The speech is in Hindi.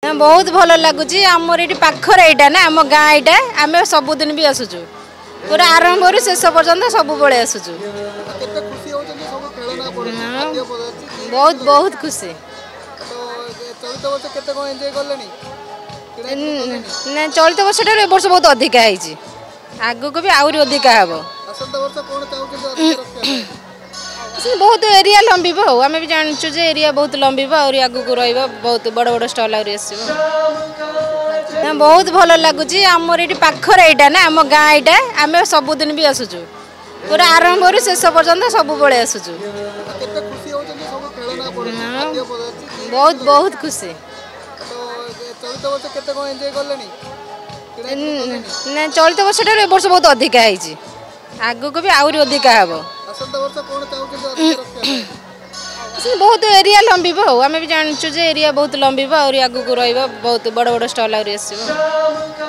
बहुत भल लगुच आमर ये पाखर यहाँ ना आम गाँ यहाँ आम सबुदिन भी आसुचु पूरा आरंभ शेष पर्यटन सब बड़े आसुचु बहुत बहुत खुशी चलित वर्ष ठार वर्ष बहुत अधिका है आगु को भी आहरी अधिका हे बहुत एरिया लंबिब आम भी जानचु एरिया बहुत लंबिब आगु को बहुत बड़ बड़ स्टल आहरी आस बहुत भल लगुच आमर ये पाखर यहाँ ना आम गाँ यहाँ आम सबुदिन भी आसुचु पूरा आरंभ शेष पर्यटन सब बड़े आसुचु बहुत बहुत खुशी चलित वर्ष ठार वर्ष बहुत अधिका है आगु को भी आहरी अधिका हे बहुत एरिया लंबिब आम भी जानचु एरिया बहुत लंबिब आगु को बहुत बड़ बड़ स्टल आहरी आस